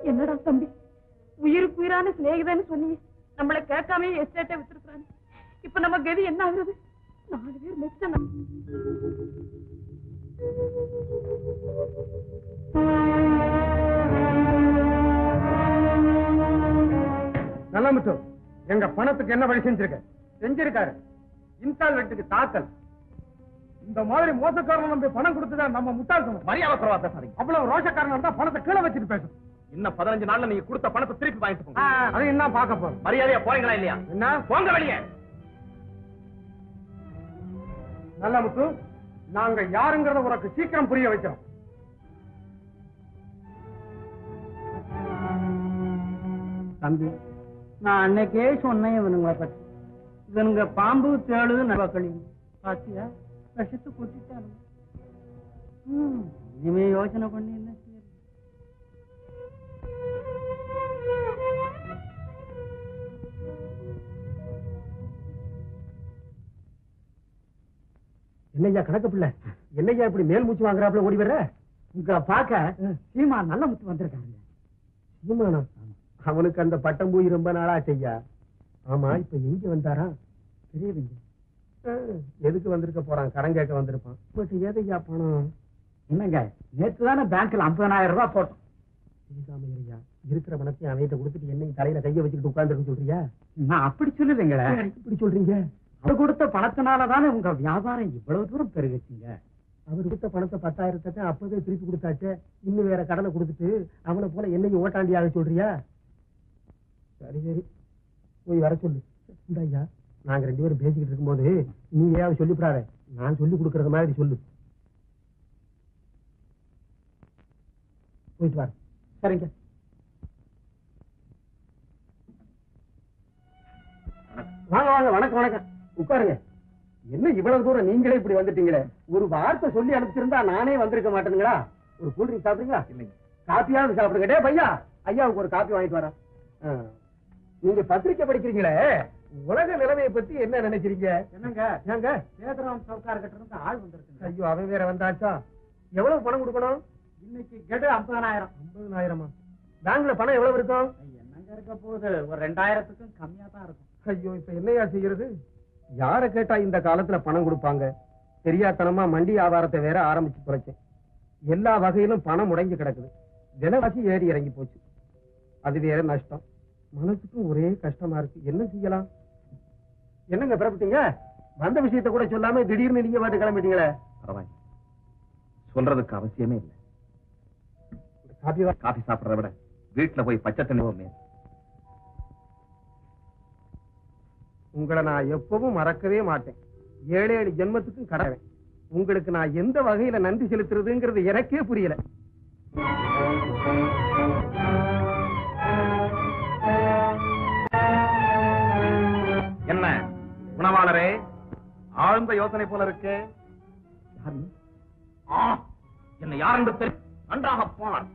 என்னடா தம்பி, உயிருக்கு உயிரான சிநேகிதன்னு சொன்னீங்க, நம்மளை கேட்காம எஸ்டேட்டை வித்துருக்காங்க. இப்ப நம்ம கதி என்ன ஆகுறது? 4 பேர் நெச்சம். நல்ல முத்து, எங்க பணத்துக்கு என்ன வழி செஞ்சிருக்காரு? இன்ஸ்டால்மெண்ட்டுக்கு தாக்கல். இந்த மாதிரி மோசக்காரன் நம்பி பணம் கொடுத்துதான் நம்ம முட்டாள்தனம். மரியாதை குறைவா பேசாதீங்க. அவ்வளவு ரோஷக்காரன் தான் பணத்தை கீழே வச்சுட்டு பேசும். இன்னும் 15 நாள்ல நீங்க கொடுத்த பணத்தை திருப்பி வாங்கிட்டு போங்க. அது என்ன பார்க்க போறோம்? மரியாதையா போறீங்களா இல்லையா? என்ன போங்க வெளியே. நல்ல முத்து, நாங்க யாருங்கிறத உனக்கு சீக்கிரம் புரிய வைக்கிறோம். தம்பி, நான் அன்னைக்கே சொன்னேன் இவனுங்களை பத்தி. இவனுங்க பாம்பு தேழு நபக்களி பாத்தியா, விஷத்து கொட்டிட்டாரு. இனிமே யோசனை பண்ணி என்ன செய்ய? என்னையா கணக்கு பிள்ளை, என்னையா இப்படி மேல் மூச்சு வாங்குறாப்புல ஓடி வர்ற? உங்களை பார்க்க சீமா நல்ல முத்து வந்திருக்காங்க. சீமானா? அவனுக்கு அந்த பட்டம் போய் ரொம்ப நாளா செய்யா. ஆமா, இப்ப எங்க வந்தாரா? தெரியவில்லை. எதுக்கு வந்திருக்க போறான்? கடன் கேட்க வந்திருப்பான். பட் ஏதையா பணம்? என்னங்க, நேற்று தானே பேங்க்ல 50,000 ரூபாய் போட்டோம். ஐயா, இருக்கிற பணத்தையும் அவன்கிட்ட கொடுத்துட்டு என்னை தலையில கைய வச்சுக்கிட்டு உட்கார்ந்து சொல்றியா? நான் அப்படி சொல்லுறீங்களே. இப்படி சொல்றீங்க? அவர் கொடுத்த பணத்தினாலதானே உங்க வியாபாரம் இவ்வளவு தூரம் பெருகுச்சுங்க. அவர் கொடுத்த பணத்தை 10,000 அப்பவே திருப்பி கொடுத்தாச்சு. இன்னும் வேற கடனை கொடுத்துட்டு அவனை போல என்னையும் ஓட்டாண்டியாக சொல்றியா? சரி சரி, போய் வர சொல்லு. இந்த ஐயா, நாங்க 2 பேரும் பேசிக்கிட்டு இருக்கும்போது நீ ஏதாவது சொல்லிவிடாத. நான் சொல்லி கொடுக்கறது மாதிரி சொல்லு. போயிட்டு வர. சரிங்க. வாங்க வாங்க. வணக்கம் வணக்கம். உட்காருங்க. என்ன இவ்வளவு தூரம் நீங்களே இப்படி வந்துட்டீங்களே? ஒரு வார்த்தை சொல்லி அனுப்பிச்சிருந்தா நானே வந்திருக்க மாட்டேனுங்களா? ஒரு கூல்ட்ரிங்க் சாப்பிடுறீங்களா? இல்லைங்க. காப்பியாவது சாப்பிடுங்க. டே பையா, ஐயாவுக்கு ஒரு காப்பி வாங்கிட்டு வரேன். நீங்க பத்திரிக்கை படிக்கிறீங்களே, உலக நிலைமையை பத்தி என்ன நினைக்கிறீங்க? என்னங்க ஏங்க சேதராம் சவுக்கார் கிட்ட இருந்து ஆள் வந்திருக்கு. ஐயோ, அவன் வேற வந்தாச்சா? எவ்வளவு பணம் கொடுக்கணும்? இன்னைக்கு கெடு 50,000. 50,000? பேங்க்ல பணம் எவ்வளவு இருக்கும்? என்னங்க இருக்க போகுது, ஒரு 2,000க்கும் கம்மியா தான் இருக்கும். ஐயோ, இப்ப என்னையா செய்யறது? யார கேட்டா இந்த காலத்துல பணம் கொடுப்பாங்க? தெரியாதனமா மண்டி வியாபாரத்தை வேற ஆரம்பிச்சு குறைச்சேன். எல்லா வகையிலும் பணம் முடங்கி கிடக்குது. விலைவாசி ஏறி இறங்கி போச்சு. அது வேற நஷ்டம். மனசுக்கும் ஒரே கஷ்டமா இருக்கு. என்ன செய்யலாம்? என்னங்க பிறப்பிட்டீங்க? வந்த விஷயத்தை கூட சொல்லாம திடீர்னு நீங்க பாட்டு கிளம்பிட்டீங்களே. பரவாயில்ல, சொல்றதுக்கு அவசியமே இல்லை. காபி சாப்பிடுறத விட வீட்டுல போய் பச்சை தண்ணி. உங்களை நான் எப்பவும் மறக்கவே மாட்டேன். 7 ஜென்மத்துக்கும் கடவேன். உங்களுக்கு நான் எந்த வகையில நன்றி செலுத்துறதுங்கிறது எனக்கே புரியல. என்ன உணவாளரே, ஆழ்ந்த யோசனை போல இருக்கு. என்ன யார் என்று தெரியும். நன்றாக போனார்.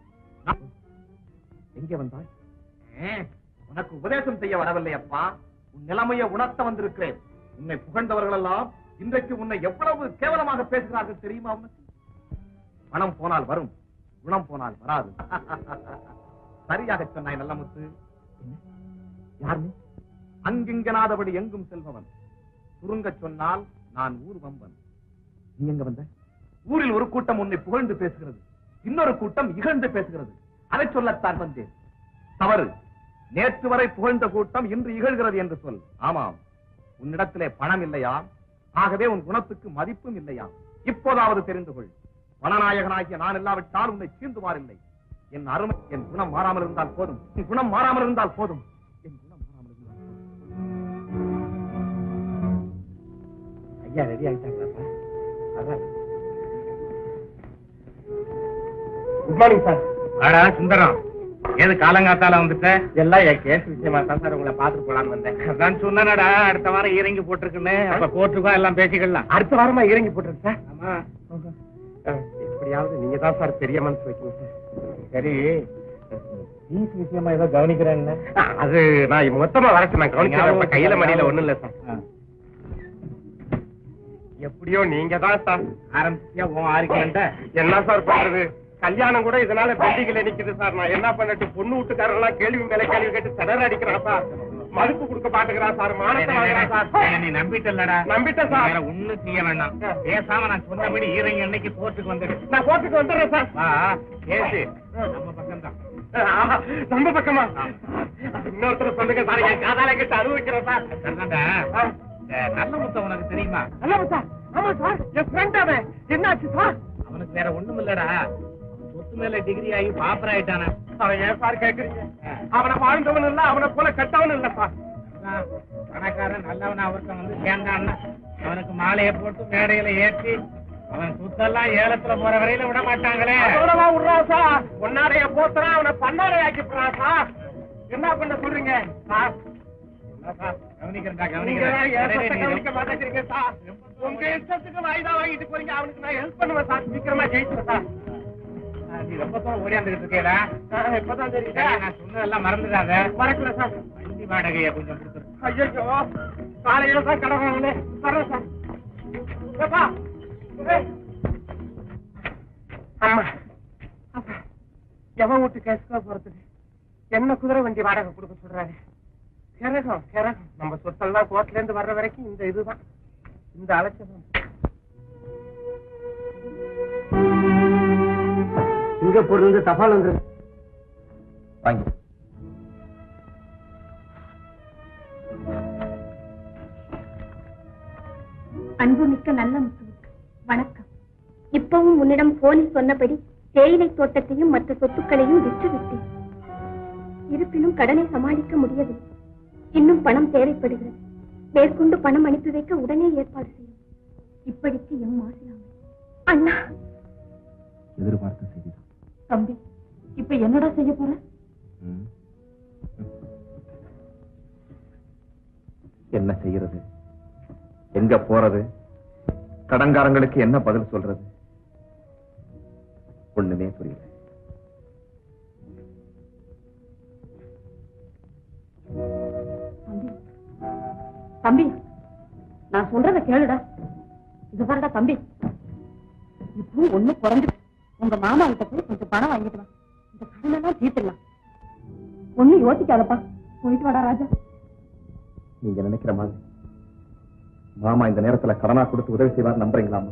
எங்கே வந்தாய்? உனக்கு உபதேசம் செய்ய வரவில்லை அப்பா. உன் நிலைமையை உணர்த்த வந்திருக்கிறேன். உன்னை புகழ்ந்தவர்கள் எல்லாம் இன்றைக்கு உன்னை எவ்வளவு கேவலமாக பேசுகிறார்கள் தெரியுமா? உனக்கு பணம் போனால் வரும், குணம் போனால் வராது. சரியாக சொன்னாய் நல்ல முத்து. யார் நீ? அங்கிங்கனாதபடி எங்கும் செல்பவன். சுருங்க சொன்னால் நான் ஊர் வம்பன். நீ எங்க வந்த? ஊரில் ஒரு கூட்டம் உன்னை புகழ்ந்து பேசுகிறது, இன்னொரு கூட்டம் இகழ்ந்து பேசுகிறது. அதை சொல்லத்தான் வந்தேன். தவறு. நேற்று வரை புகழ்ந்த கூட்டம் இன்று இகழ்கிறது என்று சொல். ஆமாம், உன்னிடத்திலே பணம் இல்லையா? ஆகவே உன் குணத்துக்கு மதிப்பும் இல்லையா? இப்போதாவது தெரிந்து கொள். பணநாயகனாகிய நான் இல்லாவிட்டால் உன்னை சீந்துவாரில்லை. என் அருமை, என் குணம் மாறாமல் இருந்தால் போதும். என் குணம் மாறாமல் இருந்தால் போதும். என் குணம் மாறாமல் இருந்தால் போதும். ஐயா ரெடி ஆயிட்டாங்களா? Good morning sir. ஆடா சுந்தரம், ஏது காலங்காத்தால வந்துட்ட? எல்லாம் என் கேஸ் விஷயமா தான் சார் உங்களை பாத்துட்டு போலான்னு வந்தேன். அதான் சொன்னடா, அடுத்த வாரம் இறங்கி போட்டிருக்குன்னு. அப்ப கோர்ட்டுக்கும் எல்லாம் பேசிக்கலாம். அடுத்த வாரமா இறங்கி போட்டிருக்கு சார். ஆமா, எப்படியாவது நீங்க தான் சார் பெரிய மனசு வைக்கணும் சார். சரி, ஃபீஸ் விஷயமா ஏதோ கவனிக்கிறேன்னு. அது நான் மொத்தமா வரச்சு நான் கவனிக்கிறேன். கையில மடியில ஒண்ணும் இல்ல சார். எப்படியோ நீங்க தான் சார் ஆரம்பிச்சியா உன் ஆர்குமெண்ட? என்ன சார் பண்றது? கல்யாணம் கூட இதனால பெண்டிங்ல நிக்குது சார். நான் என்ன பண்ணிட்டு பொண்ணு வீட்டுக்காரங்களாம் கேள்வி மேல கேள்வி கேட்டு திணற அடிக்கிறான் சார். மதிப்பு கொடுக்க பாத்துக்கிறான் சார். மானத்தை வாங்குறான் சார். நீ நம்பிட்டல்லடா? நம்பிட்டேன் சார். வேற ஒண்ணும் செய்ய வேண்டாம். பேசாம நான் சொன்னபடி ஈரங்க அன்னைக்கு கோர்ட்டுக்கு வந்துடு. நான் கோர்ட்டுக்கு வந்துடுறேன் சார். வா கேசு நம்ம பக்கம் தான். நம்ம பக்கமா? இன்னொருத்தர் சொல்லுங்க சார். என் காதால கிட்ட அனுபவிக்கிறேன் சார். நல்ல முத்த உனக்கு தெரியுமா? நல்ல முத்தா? ஆமா சார், என் ஃப்ரெண்ட் அவன். என்னாச்சு சார்? அவனுக்கு வேற ஒண்ணும் இல்லடா, சொத்து மேல டிகிரி ஆகி பாப்பர் ஆயிட்டான. அவன் ஏன் சார் கேக்குறீங்க? அவனை வாழ்ந்தவன் இல்ல, அவனை போல கட்டவன் இல்ல சார். பணக்காரன் நல்லவன் அவர்கிட்ட வந்து சேர்ந்தான்னா அவனுக்கு மாலையை போட்டு மேடையில ஏற்றி அவன் சுத்தெல்லாம் ஏலத்துல போற வரையில விட மாட்டாங்களே. அவ்வளவா விடுறா சார். பொன்னாடைய போத்துறான், அவனை பன்னாடை ஆக்கிடுறான் சார். என்ன பண்ண சொல்றீங்க சார்? கவனிக்க மாட்டேங்கிறீங்க சார். உங்க இஷ்டத்துக்கு வாய்தா வாங்கிட்டு போறீங்க. அவனுக்கு நான் ஹெல்ப் பண்ணுவேன் சார். சீக்கிரமா ஜெயிச்சுவேன் சார். நீ ரொம்ப தூரம் ஓடியாந்துட்டு இருக்கேடா. இப்பதான் தெரியுது. நான் சொன்னதெல்லாம் மறந்துடாத. மறக்கல சார். வண்டி வாடகையை கொஞ்சம் கொடுத்துரு. ஐயோ, காலையில தான் கடை வாங்கினேன். வரேன் சார். அம்மா, எவன் வீட்டு கேஸ்கா போறதுக்கு என்ன குதிரை வண்டி வாடகை கொடுக்க சொல்றாரு? கிரகம் கிரகம். நம்ம சொத்தெல்லாம் கோர்ட்ல இருந்து வர்ற வரைக்கும் இந்த இதுதான், இந்த அலைச்சல். சிங்கப்பூர்ல இருந்து தபால் வந்து வாங்கி அன்புமிக்க நல்ல முத்துவுக்கு வணக்கம். இப்பவும் உன்னிடம் போனில் சொன்னபடி தேயிலை தோட்டத்தையும் மற்ற சொத்துக்களையும் விற்றுவிட்டேன். இருப்பினும் கடனை சமாளிக்க முடியவில்லை. இன்னும் பணம் தேவைப்படுகிறது. மேற்கொண்டு பணம் அனுப்பி வைக்க உடனே ஏற்பாடு செய்யும். இப்படிக்கு எம் ஆசையாகும். அண்ணா, எதிர்பார்த்த செய்திதான். தம்பி, இப்ப என்னடா செய்ய போற? என்ன செய்யறது? எங்க போறது? கடன்காரங்களுக்கு என்ன பதில் சொல்றது? ஒண்ணுமே புரியல. தம்பி, நான் சொல்றத கேளுடா. இது பாருடா தம்பி, இப்போ ஒண்ணு குறைஞ்சு உங்க மாமா கிட்ட போய் கொஞ்சம் பணம் வாங்கிட்டு வா. இந்த கடனெல்லாம் தீர்த்துடலாம். ஒண்ணு யோசிக்காதப்பா. போயிட்டு வாடா ராஜா. நீங்க நினைக்கிற மாதிரி மாமா இந்த நேரத்துல கடனா கொடுத்து உதவி செய்வார் நம்புறீங்களாமா?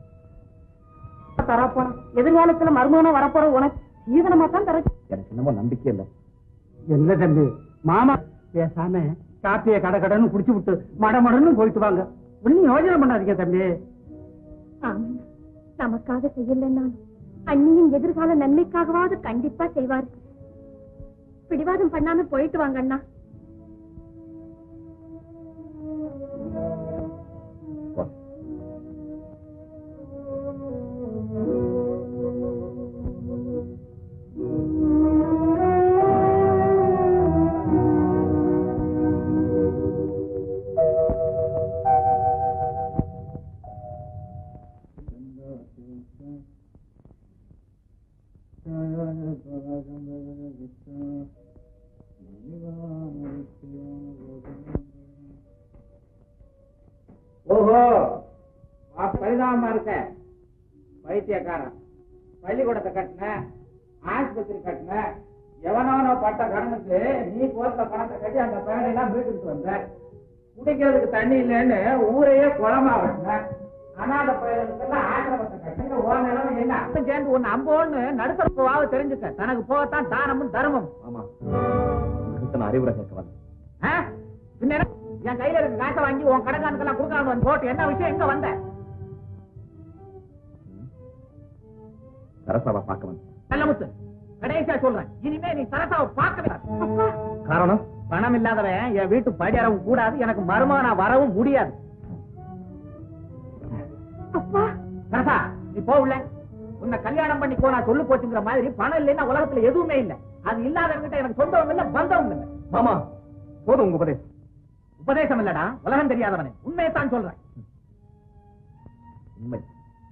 தரா போனா எதிர்காலத்துல மருமகனா வரப்போற உனக்கு ஜீவனமா தான் தர. எனக்கு என்னமோ நம்பிக்கை இல்லை. என்ன தம்பி, மாமா பேசாம காப்பிய கடை கடைன்னு குடிச்சு விட்டு மடமடன்னு போயிட்டு வாங்க. ஒன்னும் யோஜனை பண்ணாதீங்க தம்பி. நமக்காக செய்யலன்னாலும் அண்ணியின் எதிர்கால நன்மைக்காகவாவது கண்டிப்பா செய்வாரு. பிடிவாதம் பண்ணாம போயிட்டு வாங்க அண்ணா. ஓஹோ, பரிதாபமா இருக்க. வைத்தியக்காரன் பள்ளிக்கூடத்தை கட்டின, ஆஸ்பத்திரி கட்டின, எவனவனோ பட்ட கடனுக்கு நீ போட்ட பணத்தை கட்டி அந்த பயனையெல்லாம் வீட்டுக்கு வந்த. குடிக்கிறதுக்கு தண்ணி இல்லைன்னு ஊரையே குளமா வெட்டின. அனாத பயனுக்கெல்லாம் ஆசிரமத்தை கட்டின. ஓ நிலைமை என்ன? சேர்ந்து ஒண்ணு அம்போன்னு நடுத்தர போவாவ தெரிஞ்சுக்க. தனக்கு போகத்தான் தானமும் தர்மம். ஆமா, அறிவுரை கேட்க வந்து பின்ன என் கையில இருக்க காசை வாங்கி உன் கடைக்கானுக்கெல்லாம் கொடுக்காம வந்து போட்டு என்ன விஷயம்? எங்க வந்த? சரசாவை பார்க்க வந்து. நல்ல முத்து, கடைசியா சொல்றேன், இனிமே நீ சரசாவை பார்க்கவே. காரணம்? பணம் இல்லாதவன் என் வீட்டு படியறவும் கூடாது, எனக்கு மருமகனா வரவும் முடியாது. சரசா, நீ போகல. உன்னை கல்யாணம் பண்ணி போனா சொல்லு போச்சுங்கிற மாதிரி பணம் இல்லைன்னா உலகத்துல எதுவுமே இல்லை. அது இல்லாதவங்கிட்ட எனக்கு சொந்தம் இல்லை, பந்தமும் இல்லை. மாமா, போதும் உங்க உபதேசம். உபதேசம் இல்லடா, உலகம் தெரியாதவனே, உண்மையைத்தான் சொல்றேன். உண்மை.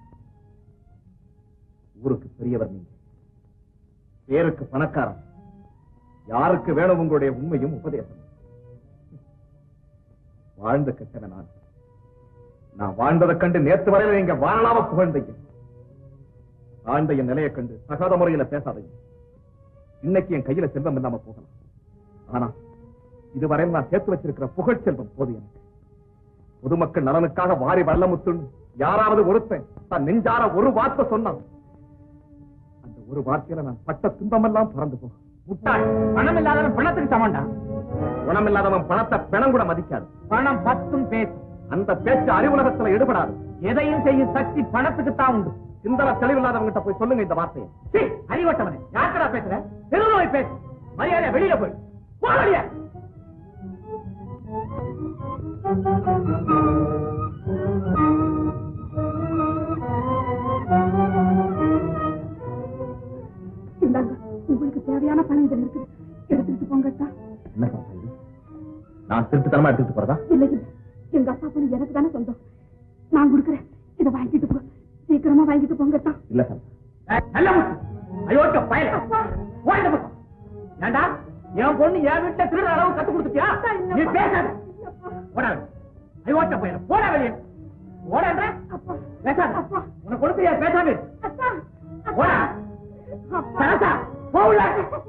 ஊருக்கு பெரியவர் நீங்க, பேருக்கு பணக்காரன். யாருக்கு வேணும் உங்களுடைய உண்மையும் உபதேசம்? வாழ்ந்த கெட்டவன் நான் வாழ்ந்ததை கண்டு நேற்று வரையில நீங்க வாழலாம புகழ்ந்தீங்க. தாழ்ந்த என் நிலையை கண்டு தகாத முறையில பேசாதீங்க. இன்னைக்கு என் கையில செல்வம் இல்லாம போகலாம். ஆனா இதுவரை நான் சேர்த்து வச்சிருக்கிற புகழ் செல்வம் போது எனக்கு. பொதுமக்கள் நலனுக்காக வாரி வள்ளமுத்துன்னு யாராவது ஒருத்தன் தன் நெஞ்சார ஒரு வார்த்தை சொன்னான், அந்த ஒரு வார்த்தையில நான் பட்ட துன்பமெல்லாம் பறந்து போகும். முட்டாள், பணம் இல்லாதவன் பணத்துக்கு சமண்டா. குணம் இல்லாதவன் பணத்தை பிணம் கூட மதிக்காது. பணம் பத்தும் பேசும். அந்த பேச்சு அறிவுலகத்துல எடுபடாது. எதையும் செய்யும் சக்தி பணத்துக்கு தான் உண்டு. சிந்தனை தெளிவில்லாதவங்கிட்ட போய் சொல்லுங்க இந்த வார்த்தையை. அறிவட்டவனே, யாருக்கடா பேசுற? தெருவில் பேசு. மரியாதை வெளியில போய் போறியா? இந்தாங்க, உங்களுக்கு தேவையான பணம் இதில் இருக்குது, எடுத்துட்டு போங்கட்டா. என்ன சொல்றது? நான் திருட்டுத்தனமா எடுத்துட்டு போறதா? இல்ல இல்ல, எங்க அப்பா பொண்ணு எனக்கு தானே சொந்தம். நான் கொடுக்குறேன், இதை வாங்கிட்டு போ. சீக்கிரமா வாங்கிட்டு போங்கட்டா. இல்ல சார். நல்ல முட்டு அயோக்கிய பயல. போயிட்டு போ. ஏண்டா என் பொண்ணு என் வீட்டுல திருடுற அளவு கத்து கொடுத்துட்டியா? நீ பேசாத. போடா அயோக்கிய பயல. போடா வெளியே. ஓடன்ற பேசாத. உனக்கு கொடுக்குறியா? பேசாம போடா. போ உள்ள.